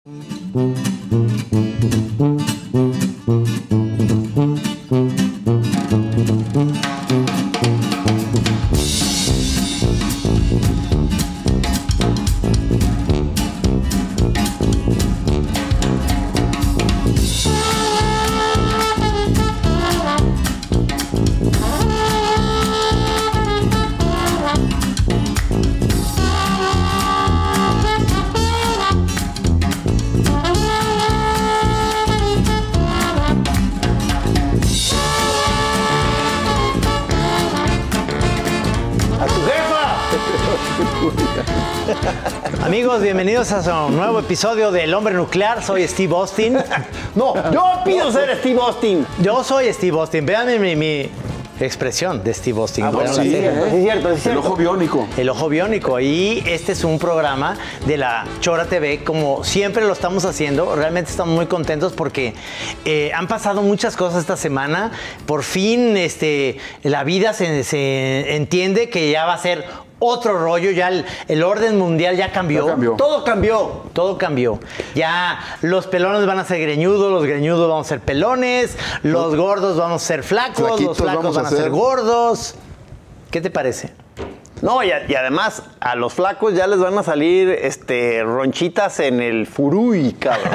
Amigos, bienvenidos a un nuevo episodio del Hombre Nuclear. Soy Steve Austin. No, yo pido ser Steve Austin. Yo soy Steve Austin. Vean mi expresión de Steve Austin. Sí, es cierto. El ojo biónico. El ojo biónico. Y este es un programa de la Chora TV, como siempre lo estamos haciendo. Realmente estamos muy contentos porque han pasado muchas cosas esta semana. Por fin la vida se entiende que ya va a ser otro rollo, ya el orden mundial ya cambió. Todo cambió. Todo cambió. Ya los pelones van a ser greñudos, los greñudos van a ser pelones, los gordos van a ser flacos, los flacos van a ser gordos. ¿Qué te parece? No, y además a los flacos ya les van a salir ronchitas en el furuy, cabrón.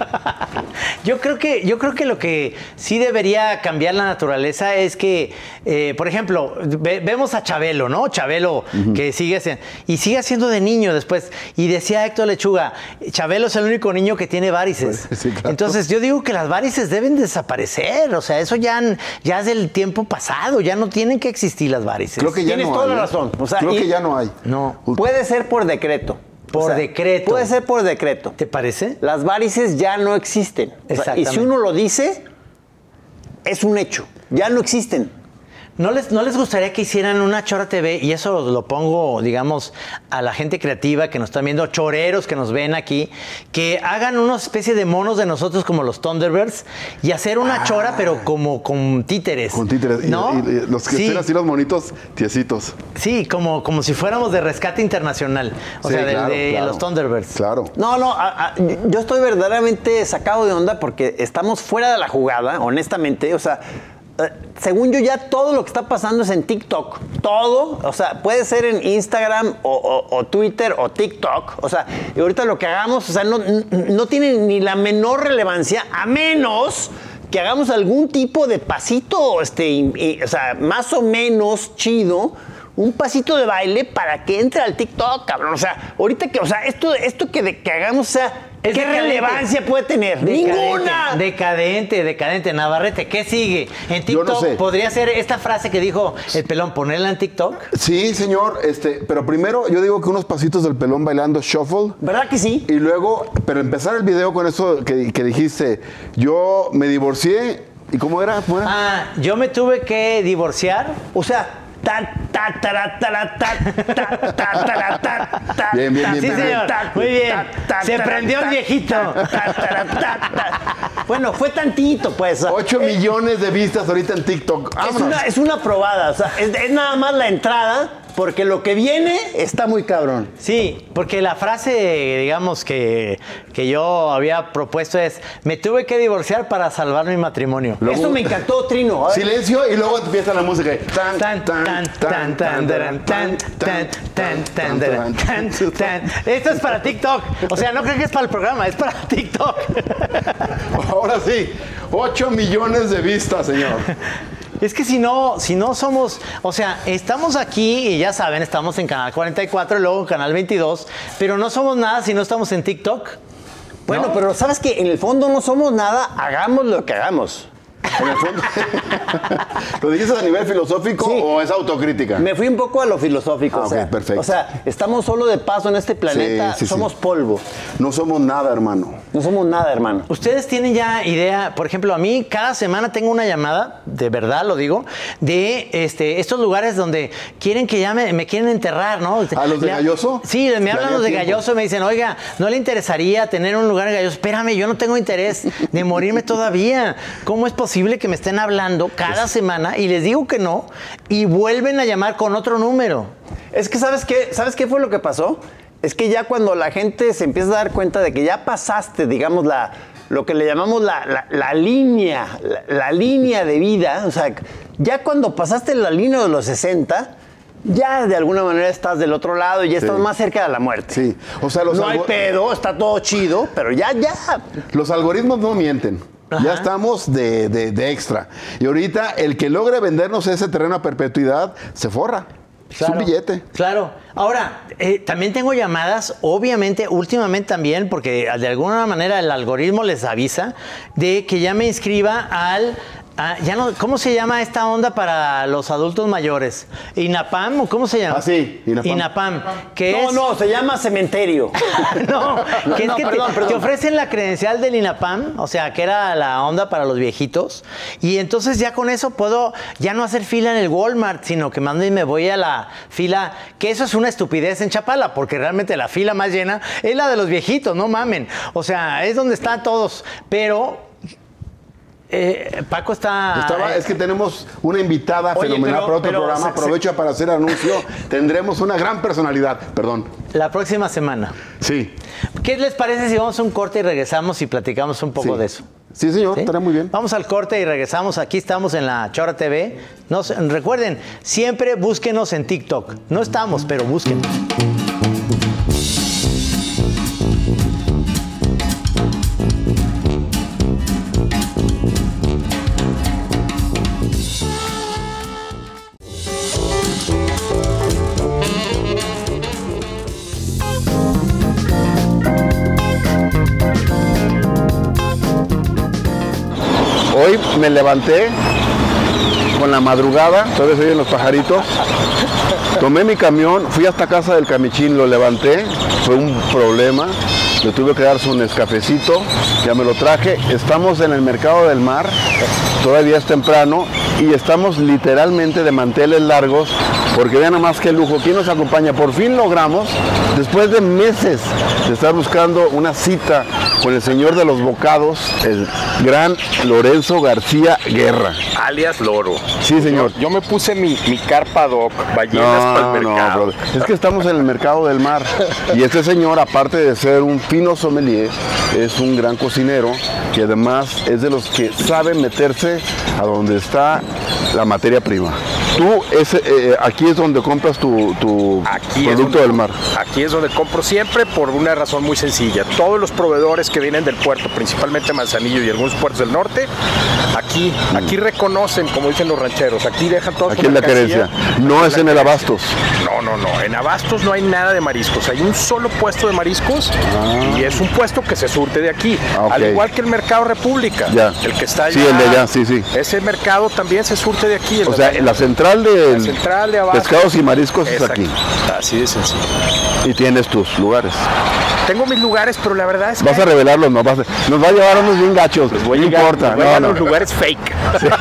Yo creo que lo que sí debería cambiar la naturaleza es que, por ejemplo, vemos a Chabelo, ¿no? Chabelo, que sigue siendo de niño después. Y decía Héctor Lechuga, Chabelo es el único niño que tiene varices. Sí, claro. Entonces yo digo que las varices deben desaparecer. O sea, eso ya es del tiempo pasado. Ya no tienen que existir las varices. Creo que ya Tienes no toda hay. la razón. O sea, Creo que ya no hay. No. Puede ser por decreto. Decreto. Puede ser por decreto. ¿Te parece? Las varices ya no existen. O sea, y Exactamente. si uno lo dice, es un hecho. Ya no existen. ¿No les gustaría que hicieran una Chora TV? Y eso lo pongo, digamos, a la gente creativa que nos están viendo, choreros que nos ven aquí, que hagan una especie de monos de nosotros como los Thunderbirds y hacer una chora, pero como con títeres. Con títeres. ¿No? Y los que estén así los monitos tiesitos. Sí, como si fuéramos de rescate internacional. O Sí, sea, claro. los Thunderbirds. Claro. No, yo estoy verdaderamente sacado de onda porque estamos fuera de la jugada, honestamente. O sea, según yo ya todo lo que está pasando es en TikTok. Todo, o sea, puede ser en Instagram o Twitter o TikTok. O sea, y ahorita lo que hagamos, o sea, no tiene ni la menor relevancia, a menos que hagamos algún tipo de pasito, o sea, más o menos chido, un pasito de baile para que entre al TikTok, cabrón. O sea, ahorita que, o sea, esto que hagamos, o sea, Es ¿qué decadente. relevancia puede tener? ¡Ninguna! Decadente. Navarrete, ¿qué sigue? En Yo TikTok no sé. podría ser esta frase que dijo el pelón, ponerla en TikTok. Sí, señor. Pero primero yo digo que unos pasitos del pelón bailando shuffle. ¿Verdad que sí? Y luego, pero empezar el video con eso que dijiste, yo me divorcié. ¿Y cómo era? Yo me tuve que divorciar. O sea, Bien. Sí, señor. Muy bien. Se prendió el viejito. Bueno, fue tantito, pues. 8 millones de vistas ahorita en TikTok. Es una probada, o sea, es nada más la entrada, porque lo que viene está muy cabrón. Sí, porque la frase, digamos, que yo había propuesto es: me tuve que divorciar para salvar mi matrimonio. Luego- Eso me encantó, Trino. A ver. Silencio y luego empieza la música. Esto es para TikTok. O sea, no creo que es para el programa, es para TikTok. Ahora sí, 8 millones de vistas, señor. Es que si no somos, o sea, estamos aquí y ya saben, estamos en Canal 44 y luego en Canal 22, pero no somos nada si no estamos en TikTok. Bueno, ¿no? pero ¿sabes que en el fondo no somos nada? Hagamos lo que hagamos. En el fondo. ¿Lo dijiste a nivel filosófico Sí. o es autocrítica? Me fui un poco a lo filosófico. Ah, o sea, ok, perfecto. O sea, estamos solo de paso en este planeta, Sí. somos polvo. No somos nada, hermano. No somos nada, hermano. Ustedes tienen ya idea, por ejemplo, a mí cada semana tengo una llamada, de verdad lo digo, de estos lugares donde quieren que ya me quieren enterrar, ¿no? ¿A los de Galloso? Sí, me hablan Daría los de tiempo. Galloso y me dicen, oiga, ¿no le interesaría tener un lugar en Galloso? Espérame, yo no tengo interés de morirme todavía. ¿Cómo es posible que me estén hablando cada semana y les digo que no, y vuelven a llamar con otro número? Es que, ¿sabes qué fue lo que pasó? es que ya cuando la gente se empieza a dar cuenta de que ya pasaste, digamos, lo que le llamamos la línea de vida, o sea, ya cuando pasaste la línea de los 60, ya de alguna manera estás del otro lado y ya estás más cerca de la muerte. Sí, o sea, no hay pedo, está todo chido, pero ya. Los algoritmos no mienten. Ajá. Ya estamos de extra. Y ahorita el que logre vendernos ese terreno a perpetuidad se forra. Claro, es un billete. Claro. Ahora, también tengo llamadas, obviamente, últimamente también, porque de alguna manera el algoritmo les avisa de que ya me inscriba al... ya no, ¿cómo se llama esta onda para los adultos mayores? ¿INAPAM o cómo se llama? Ah, sí, INAPAM. INAPAM. Que no, se llama cementerio. Te ofrecen la credencial del INAPAM, o sea, que era la onda para los viejitos, y entonces ya con eso puedo ya no hacer fila en el Walmart, sino que mando y me voy a la fila, que eso es una estupidez en Chapala, porque realmente la fila más llena es la de los viejitos, no mamen. O sea, es donde están todos, pero... Paco es que tenemos una invitada fenomenal para otro programa. Aprovecha para hacer anuncio. Tendremos una gran personalidad. Perdón. La próxima semana. Sí. ¿Qué les parece si vamos a un corte y regresamos y platicamos un poco de eso? Sí, señor. ¿Sí? Estará muy bien. Vamos al corte y regresamos. Aquí estamos en la Chora TV. Recuerden, siempre búsquenos en TikTok. No estamos, pero búsquenos. Hoy me levanté con la madrugada, todavía se oyen los pajaritos, tomé mi camión, fui hasta casa del Camichín, lo levanté, fue un problema, le tuve que dar su Nescafecito, ya me lo traje, estamos en el mercado del mar, todavía es temprano y estamos literalmente de manteles largos, porque vean nada más qué lujo. ¿Quién nos acompaña? Por fin logramos, después de meses de estar buscando una cita con el señor de los bocados, el gran Lorenzo García Guerra. Alias Loro. Sí, señor. Yo me puse mi carpa doc, ballenas para el mercado. No, es que estamos en el mercado del mar. Y este señor, aparte de ser un fino sommelier, es un gran cocinero que además es de los que saben meterse a donde está la materia prima. Tú, aquí es donde compras tu producto del mar. Aquí es donde compro siempre por una razón muy sencilla. Todos los proveedores que vienen del puerto, principalmente Manzanillo y algunos puertos del norte, aquí reconocen, como dicen los rancheros, aquí dejan todo. Aquí es la querencia. No es en el Abastos. No. En Abastos no hay nada de mariscos. Hay un solo puesto de mariscos y es un puesto que se surte de aquí. Al igual que el Mercado República. Ya. El que está allá. Sí, el de allá, sí. Ese mercado también se surte de aquí. O sea, la central de Abastos, pescados y mariscos es aquí. Así de sencillo. Y tienes tus lugares. Tengo mis lugares, pero la verdad es que... Vas a revelarlos, nos va a llevar unos bien gachos. No importa. Los lugares fake.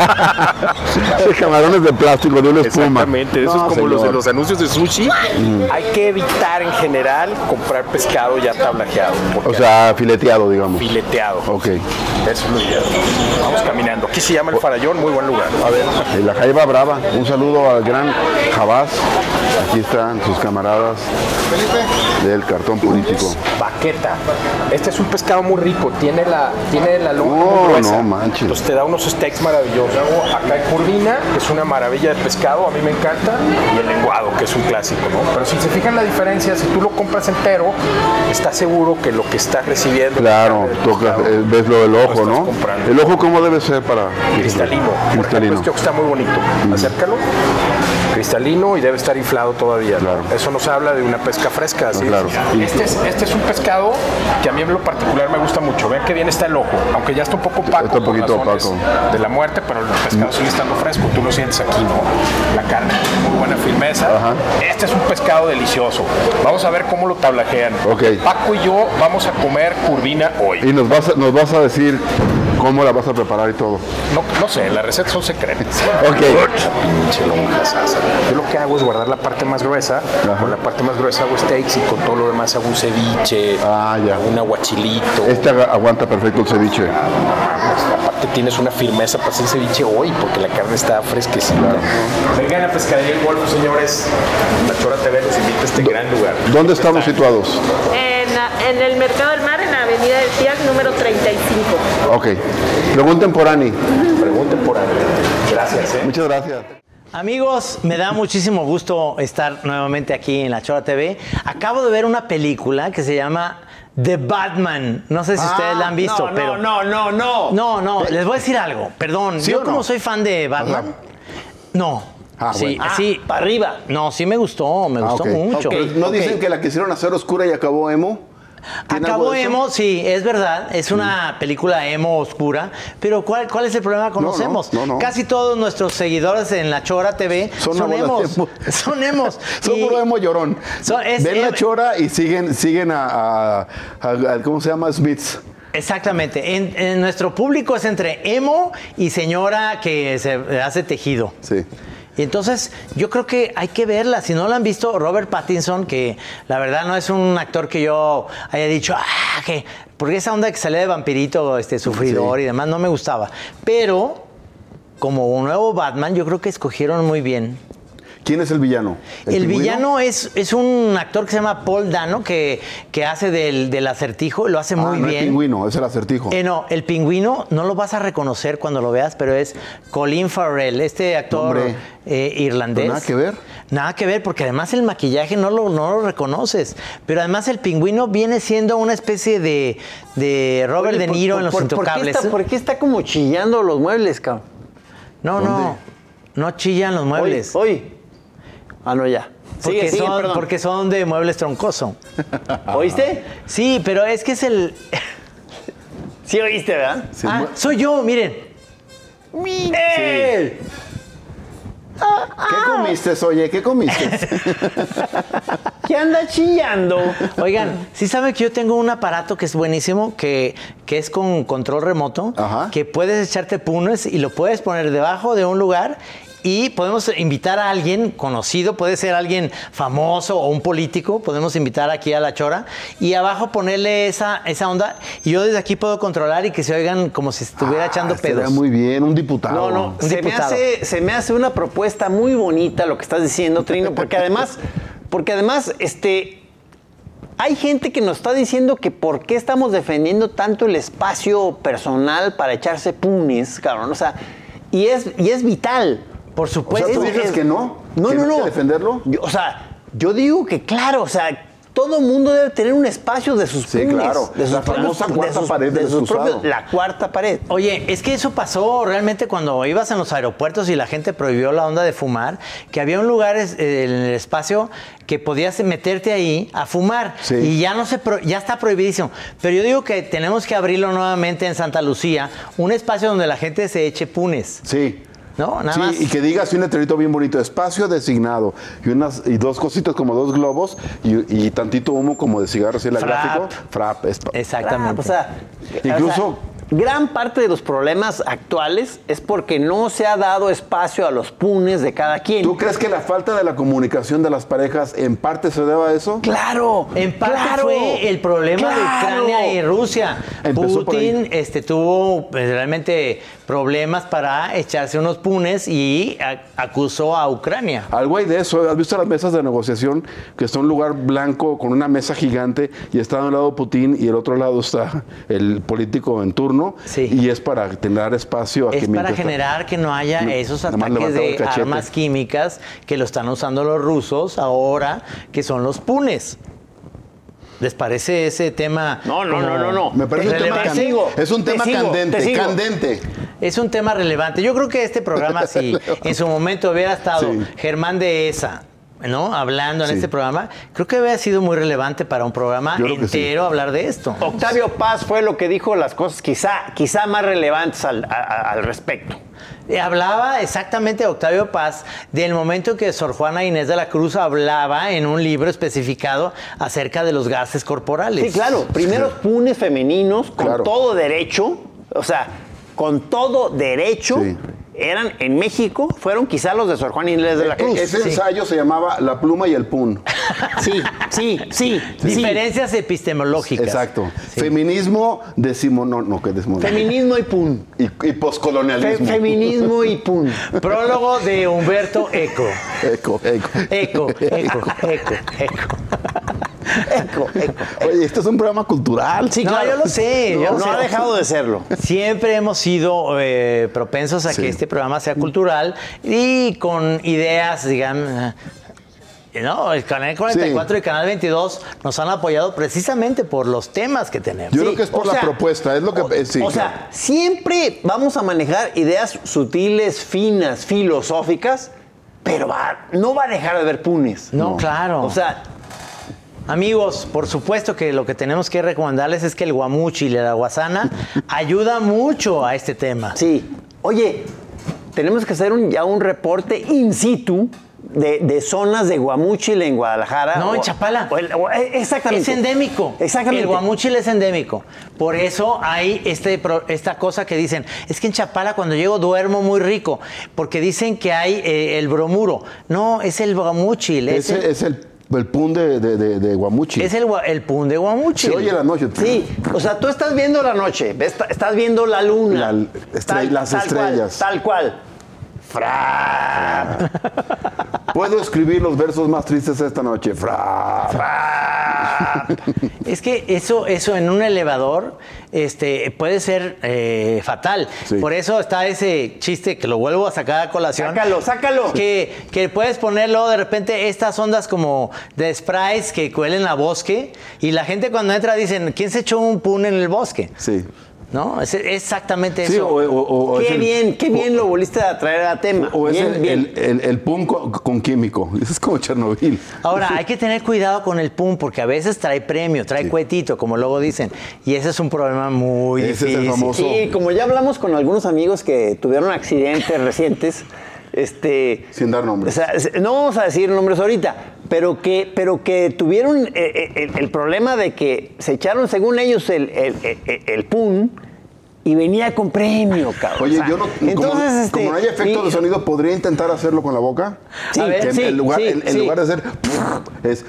Sí, camarones de plástico, de una espuma. Exactamente, eso es como los de los anuncios de sushi. Hay que evitar en general comprar pescado ya tablajeado. O sea, fileteado, digamos. Fileteado. Ok. Eso es lo ideal. Vamos caminando. Aquí se llama El Farallón, muy buen lugar. A ver. La Jaiba Brava. Un saludo al gran Jabás. Aquí están sus camaradas del cartón político. Baqueta. Este es un pescado muy rico. Tiene la lonja muy gruesa. No manches. Entonces te da unos steaks maravillosos. Luego acá hay curvina, que es una maravilla de pescado, a mí me encanta, y el lenguado, que es un clásico, ¿no? Pero si se fijan la diferencia, si tú lo compras entero, estás seguro que lo que estás recibiendo... Claro, ves lo del ojo, ¿no? Comprando. ¿El ojo cómo debe ser para...? Cristalino. Cristalino. Este está muy bonito. Acércalo. Cristalino y debe estar inflado todavía. Claro. Eso nos habla de una pesca fresca. ¿Sí? Claro. Este es un pescado que a mí en lo particular me gusta mucho. Vean que bien está el ojo, aunque ya está un poco opaco. Está un poquito opaco. De la muerte, pero el pescado sigue estando fresco. Tú lo sientes aquí, ¿no? La carne, muy buena firmeza. Ajá. Este es un pescado delicioso. Vamos a ver cómo lo tablajean. Okay. Paco y yo vamos a comer curvina hoy. Y nos vas a decir cómo la vas a preparar y todo. No sé, las recetas son secretas. Ok. Pinche lonja sasa. Yo lo que hago es guardar la parte más gruesa. Con la parte más gruesa hago steaks y con todo lo demás hago un ceviche, ya. un aguachilito. Este aguanta perfecto el ceviche. La parte aparte tienes una firmeza para hacer ceviche hoy, porque la carne está fresquecita. Vengan a Pescadería El Golfo, señores. La Chora TV los invita a este gran lugar. ¿Dónde estamos situados? En el Mercado del Mar, en la Avenida del TIAC, número 35. Ok. Pregunten por Ani. Pregunten por Ani. Gracias, Muchas gracias. Amigos, me da muchísimo gusto estar nuevamente aquí en La Chora TV. Acabo de ver una película que se llama The Batman. No sé si ustedes la han visto, pero... No, les voy a decir algo. Perdón, ¿Sí yo o no? como soy fan de Batman... No. Sí, bueno. sí. Para arriba. No, sí me gustó Ok. mucho. Pero ¿no dicen que la quisieron hacer oscura y acabó emo? ¿Tiene algo Acabó de eso? emo, sí, es verdad, es una película emo oscura, pero ¿cuál es el problema? Conocemos. No. Casi todos nuestros seguidores en La Chora TV son emos. Son emos. Son Y- puro emo llorón. Ven La Chora y siguen a ¿cómo se llama? Smiths. Exactamente. En nuestro público es entre emo y señora que se hace tejido. Sí. Y entonces yo creo que hay que verla. Si no la han visto, Robert Pattinson, que la verdad no es un actor que yo haya dicho, que porque esa onda que salía de vampirito, sufridor Sí. y demás, no me gustaba. Pero como un nuevo Batman, yo creo que escogieron muy bien. ¿Quién es el villano? El pingüino? villano es un actor que se llama Paul Dano, que hace del Acertijo, lo hace muy no bien. el pingüino, es el acertijo. No, el pingüino no lo vas a reconocer cuando lo veas, pero es Colin Farrell, este actor Hombre. irlandés. ¿Pero nada que ver? Nada que ver, porque además el maquillaje no lo reconoces. Pero además el pingüino viene siendo una especie de Robert Oye, De Niro en Los Intocables. ¿Por qué está como chillando los muebles, cabrón? No chillan los muebles. Hoy. Ah, no, ya. Porque, Sigue, son, perdón. porque son de muebles troncoso. ¿Oíste? Sí, pero es que es el... Sí oíste, ¿verdad? Sí, soy yo, miren. ¡Eh! ¿Qué comiste, oye? ¿Qué comiste? ¿Qué anda chillando? Oigan, ¿sí saben que yo tengo un aparato que es buenísimo, que es con control remoto, Ajá. que puedes echarte punes y lo puedes poner debajo de un lugar y podemos invitar a alguien conocido, puede ser alguien famoso o un político, podemos invitar aquí a La Chora y abajo ponerle esa onda y yo desde aquí puedo controlar y que se oigan como si estuviera echando estaría pedos. muy bien, un diputado. No, Un diputado. se me hace una propuesta muy bonita lo que estás diciendo, Trino, porque además, hay gente que nos está diciendo que por qué estamos defendiendo tanto el espacio personal para echarse punes, cabrón. O sea, y es vital. Por O sea, supuesto. ¿tú dices que no? No, ¿Que no, hay no. que defenderlo? Yo digo que claro, o sea, todo mundo debe tener un espacio de sus Sí, punes, claro. de sus La famosa cuarta pared del excusado. la cuarta pared. Oye, es que eso pasó realmente cuando ibas en los aeropuertos y la gente prohibió la onda de fumar, que había un lugar en el espacio que podías meterte ahí a fumar Sí. y ya ya está prohibidísimo. Pero yo digo que tenemos que abrirlo nuevamente en Santa Lucía, un espacio donde la gente se eche punes. Sí. ¿No? Nada Sí, más. y que diga así un letrerito bien bonito, espacio designado, y dos cositas como dos globos y tantito humo como de cigarro, así el Frap. gráfico. Frap. Exactamente. O sea, Incluso- gran parte de los problemas actuales es porque no se ha dado espacio a los punes de cada quien. ¿Tú crees que la falta de la comunicación de las parejas en parte se deba a eso? Claro, En parte claro, fue el problema de claro. Ucrania y Rusia. Empezó por Putin tuvo realmente problemas para echarse unos punes y acusó a Ucrania. Algo hay de eso. ¿Has visto las mesas de negociación que está un lugar blanco con una mesa gigante y está de un lado Putin y el otro lado está el político en turno? Sí. Y es para tener espacio a Es que para mientras- generar que no haya esos nada más ataques levantaba el de cachete. armas químicas que lo están usando los rusos ahora, que son los punes. ¿Les parece ese tema? No. Me parece un tema relevante? candente. Es un tema te candente, sigo. candente. Es un tema relevante. Yo creo que este programa, si en su momento hubiera estado Sí. Germán Dehesa, ¿no? Hablando en Sí. este programa, creo que hubiera sido muy relevante para un programa Yo creo que sí. entero hablar de esto. Octavio Paz fue lo que dijo las cosas quizá más relevantes al respecto. Hablaba exactamente Octavio Paz del momento que Sor Juana Inés de la Cruz hablaba en un libro especificado acerca de los gases corporales. Sí, claro. Primeros punes femeninos con Claro. todo derecho, o sea, con todo derecho, Sí. eran en México, fueron quizá los de Sor Juana Inés de la Cruz. Ese ensayo se llamaba La pluma y el pun. Sí. Diferencias epistemológicas. Exacto. Sí. Feminismo decimonónico. Feminismo y pun. Y poscolonialismo. Feminismo y pun. Prólogo de Humberto Eco. Eco. Oye, este es un programa cultural. Sí, claro, yo lo sé. No ha dejado de serlo. Siempre hemos sido propensos a que este programa sea cultural y con ideas, digamos. No, el Canal 44 y el Canal 22 nos han apoyado precisamente por los temas que tenemos. Yo creo que es por la propuesta, es lo que... O sea, siempre vamos a manejar ideas sutiles, finas, filosóficas, pero no va a dejar de haber punes. No, claro. O sea... Amigos, por supuesto que lo que tenemos que recomendarles es que el guamuchi y la guasana ayuda mucho a este tema. Sí. Oye, tenemos que hacer ya un reporte in situ de zonas de guamúchil en Guadalajara. No, en Chapala. Exactamente. Es endémico. Exactamente. El guamúchil es endémico. Por eso hay esta cosa que dicen, es que en Chapala cuando llego duermo muy rico, porque dicen que hay el bromuro. No, es el guamúchil. Ese es el pun de guamuchi. Es el pun de guamuchi. Se oye la noche. Sí, o sea, tú estás viendo la noche, estás viendo la luna. Las estrellas. Tal cual. Fra. Puedo escribir los versos más tristes esta noche. Fra. Es que eso en un elevador puede ser fatal. Sí. Por eso está ese chiste que lo vuelvo a sacar a colación. Sácalo. Que puedes ponerlo de repente estas ondas como de sprays que huelen a bosque y la gente cuando entra dicen, ¿quién se echó un pun en el bosque? Sí. ¿No? Es exactamente eso. Sí, qué bien lo volviste a traer a tema. O es bien. el pun con químico. Eso es como Chernobyl. Ahora, hay que tener cuidado con el pun porque a veces trae premio, trae cuetito, como luego dicen. Y ese es un problema muy difícil. Es el famoso. Sí, como ya hablamos con algunos amigos que tuvieron accidentes recientes. Sin dar nombres. O sea, no vamos a decir nombres ahorita, pero que tuvieron el problema de que se echaron, según ellos, el pun y venía con premio, cabrón. Oye, yo no. Entonces, como no hay efecto de sonido, ¿podría intentar hacerlo con la boca? Sí, en lugar de hacer. Es.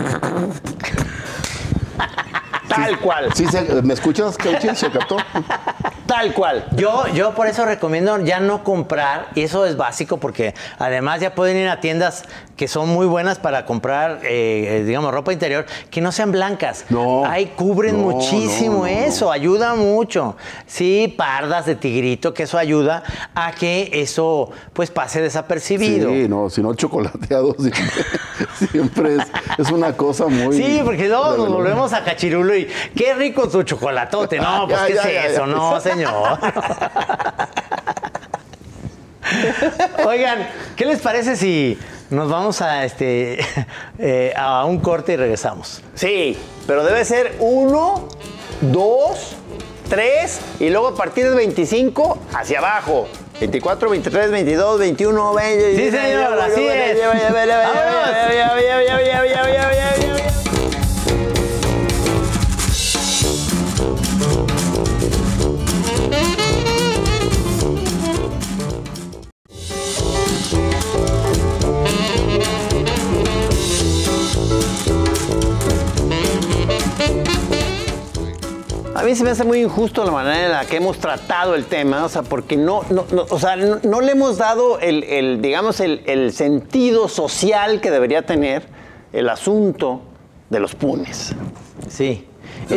Tal cual. Sí, ¿me escuchas, Cauchi? ¿Se captó? Tal cual. Yo por eso recomiendo ya no comprar, y eso es básico porque además ya pueden ir a tiendas que son muy buenas para comprar, digamos, ropa interior, que no sean blancas. No. Ahí cubren muchísimo eso, ayuda mucho. Sí, pardas de tigrito, que eso ayuda a que eso pues pase desapercibido. Sí, no, si no chocolateado siempre es una cosa muy... Sí, porque luego nos volvemos a cachirulo y qué rico tu chocolatote. No, pues ¿qué es eso? No, señor. Oigan, ¿qué les parece si nos vamos a un corte y regresamos? Sí, pero debe ser 1, 2, 3 y luego a partir del 25 hacia abajo. 24, 23, 22, 21, 20. Sí, señor, así es. A mí se me hace muy injusto la manera en la que hemos tratado el tema, o sea, porque no le hemos dado el sentido social que debería tener el asunto de los punes. Sí.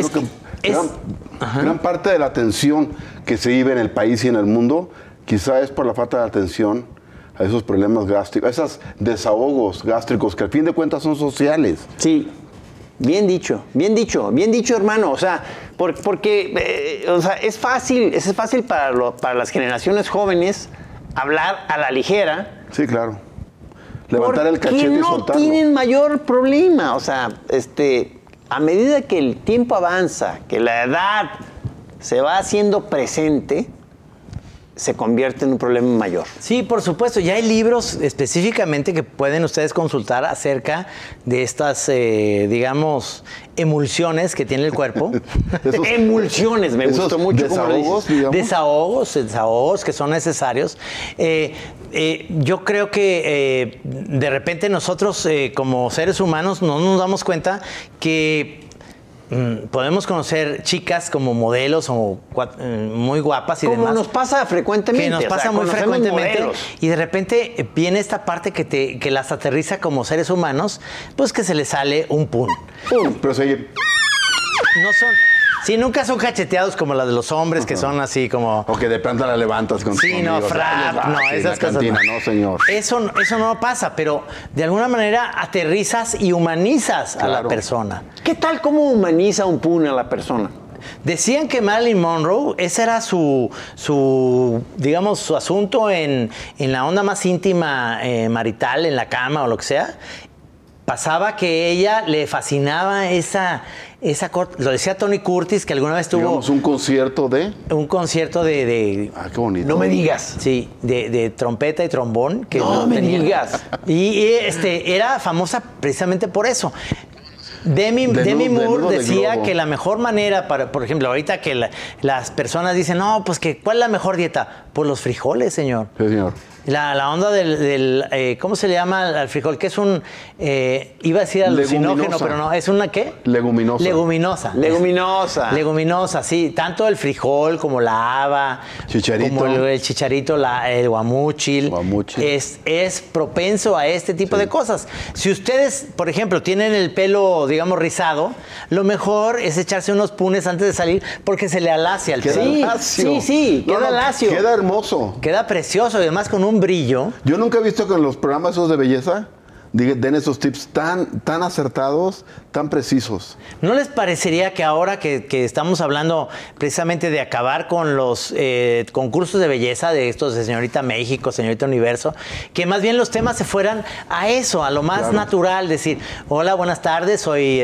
Gran parte de la atención que se vive en el país y en el mundo, quizá es por la falta de atención a esos problemas gástricos, a esos desahogos gástricos que al fin de cuentas son sociales. Sí. Bien dicho, hermano. O sea, porque es fácil para las generaciones jóvenes hablar a la ligera. Sí, claro. Levantar el cachete y soltarlo. No tienen mayor problema. O sea, a medida que el tiempo avanza, que la edad se va haciendo presente, se convierte en un problema mayor. Sí, por supuesto. Ya hay libros específicamente que pueden ustedes consultar acerca de estas, digamos, emulsiones que tiene el cuerpo. Emulsiones, me gustó mucho cómo lo dices. Desahogos que son necesarios. Yo creo que de repente nosotros como seres humanos no nos damos cuenta que podemos conocer chicas como modelos o muy guapas y como demás. nos pasa frecuentemente. Que nos pasa muy frecuentemente. Modelos. Y de repente viene esta parte que las aterriza como seres humanos, pues que se les sale un pun. Pero seguir. No son... Sí, nunca son cacheteados como las de los hombres, que son así como... O que de planta la levantas con Sí, no, amigos. frap, no, Sí, esas la cosas cantina, no. no, señor. Eso no pasa, pero de alguna manera aterrizas y humanizas a la Claro. persona. ¿Qué tal cómo humaniza un pun a la persona? Decían que Marilyn Monroe, ese era su digamos, su asunto en la onda más íntima marital, en la cama o lo que sea. Pasaba que ella le fascinaba esa lo decía Tony Curtis, que alguna vez tuvo Digamos, un concierto de... un concierto de Ah, qué bonito. No me digas. sí, de trompeta y trombón. Que No me tenía. digas. Y era famosa precisamente por eso. Demi Desnudo Moore de decía globo. que la mejor manera para, por ejemplo, ahorita que las personas dicen, no, pues que ¿cuál es la mejor dieta? Pues los frijoles, señor. Sí, señor. La onda del ¿cómo se le llama al frijol? Que es un, iba a decir alucinógeno, Leguminosa. pero no, ¿es una qué? Leguminosa. Leguminosa. Leguminosa. Leguminosa, sí. Tanto el frijol como la haba. Chicharito. Como el chicharito, el guamúchil. Guamúchil. Es propenso a este tipo de cosas. Si ustedes, por ejemplo, tienen el pelo, digamos, rizado, lo mejor es echarse unos punes antes de salir porque se le alacia el Queda pelo. lacio. sí, queda lacio. Queda hermoso. Queda precioso y además con un brillo. Yo nunca he visto que en los programas esos de belleza den esos tips tan acertados, tan precisos. ¿No les parecería que ahora que estamos hablando precisamente de acabar con los concursos de belleza de estos de Señorita México, Señorita Universo, que más bien los temas se fueran a eso, a lo más natural, decir, hola, buenas tardes, soy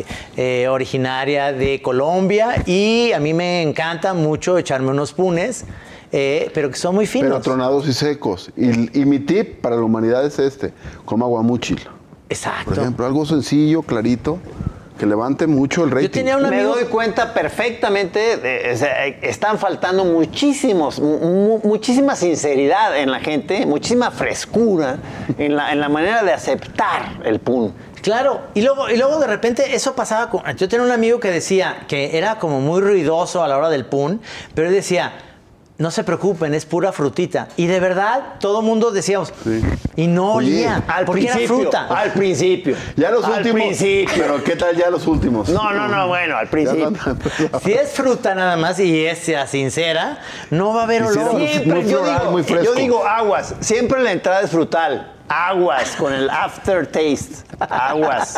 originaria de Colombia y a mí me encanta mucho echarme unos punes, pero que son muy finos. Pero tronados y secos. Y mi tip para la humanidad es coma guamúchil. Exacto. Por ejemplo, algo sencillo, clarito, que levante mucho el rating. Yo tenía un Me amigo... doy cuenta perfectamente, están faltando muchísima sinceridad en la gente, muchísima frescura en la manera de aceptar el pun. Claro, y luego de repente eso pasaba con... Yo tenía un amigo que decía que era como muy ruidoso a la hora del pun, pero él decía, no se preocupen, es pura frutita. Y de verdad, todo el mundo decíamos, y no Oye, olía, porque era fruta. Al principio. Ya los Al últimos. principio. Pero ¿qué tal ya los últimos? No, bueno, al principio. Si es fruta nada más y es sincera, no va a haber olor. Hicieron- Siempre, muy floral, muy fresco. yo digo aguas, siempre la entrada es frutal. Aguas, con el aftertaste. Aguas.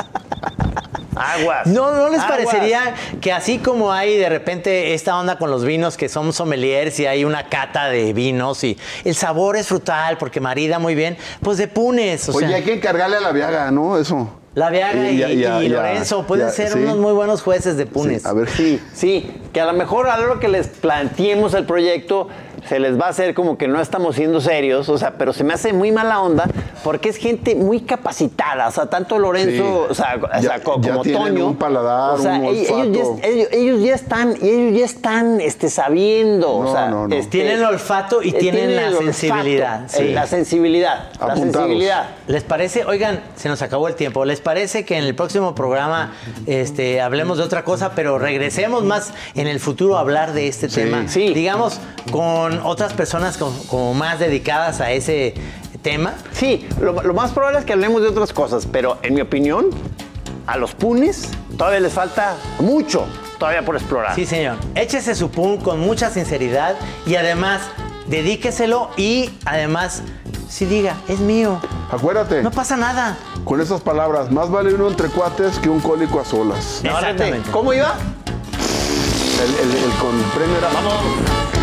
¿No les Aguas. parecería que así como hay de repente esta onda con los vinos que son sommeliers y hay una cata de vinos y el sabor es frutal porque marida muy bien, pues de punes, Oye, hay que encargarle a la Viaga, ¿no? Eso. La Viaga y Lorenzo pueden ser sí. unos muy buenos jueces de punes. Sí, a ver. Sí, que a lo mejor a la hora que les planteemos el proyecto se les va a hacer como que no estamos siendo serios, o sea, pero se me hace muy mala onda porque es gente muy capacitada, o sea, tanto Lorenzo, Sí. o sea, Ya como tienen Toño, un paladar, o sea, un olfato. ellos ya están sabiendo, No, o sea, no. Tienen el olfato y tienen la el olfato, sensibilidad. Sí. la sensibilidad, Apuntados. la sensibilidad. ¿Les parece? Oigan, se nos acabó el tiempo. ¿Les parece que en el próximo programa hablemos de otra cosa, pero regresemos más en el futuro a hablar de este tema? Sí. Digamos, con otras personas como más dedicadas a ese tema. Sí, lo más probable es que hablemos de otras cosas, pero en mi opinión, a los punes todavía les falta mucho todavía por explorar. Sí, señor. Échese su pun con mucha sinceridad y además dedíqueselo y además sí diga, es mío. Acuérdate, No pasa nada. con esas palabras, más vale uno entre cuates que un cólico a solas. Exactamente. ¿Cómo iba? El con premio era... Vamos.